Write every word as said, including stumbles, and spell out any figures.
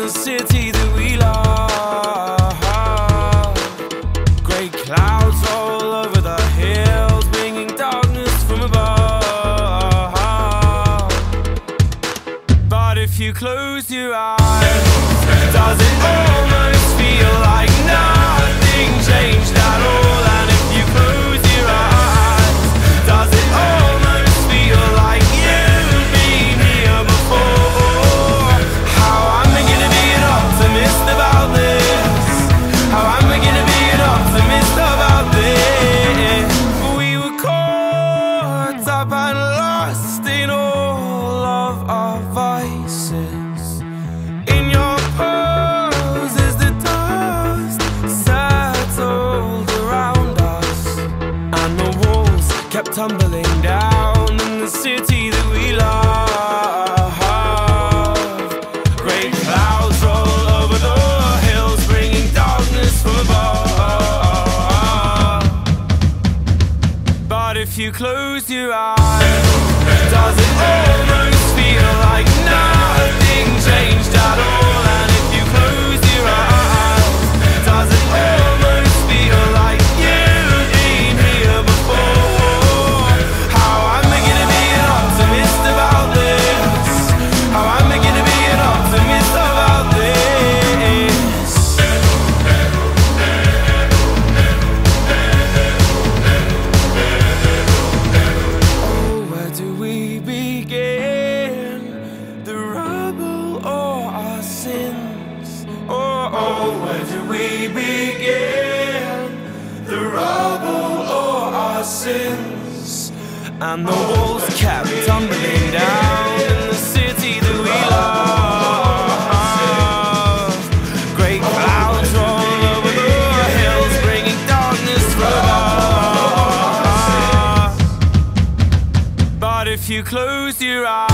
the city that we love. Grey clouds all over the hills, bringing darkness from above. But if you close your eyes, does it almost feel like nothing changed at all? And if you close your eyes, does it almost feel like you've been here before? How am I gonna be an optimist about this? How am I gonna be an optimist about this? We were caught up and lost in all of our vices. In your pose as the dust settled around us, and the walls kept tumbling down in the city that we love. Great clouds roll over the hills, bringing darkness from above. But if you close your eyes, does it almost feel like nothing changed at all? And if you close your eyes, does it almost feel like you've been here before? How am I gonna be an optimist about this? How am I gonna be an optimist about this? Oh, where do we begin? The rubble or our sins? Oh, oh, where do we begin? The rubble or our sins? And the walls kept tumbling down in the city that we love. Great clouds roll over the hills, bringing darkness from above. But if you close your eyes,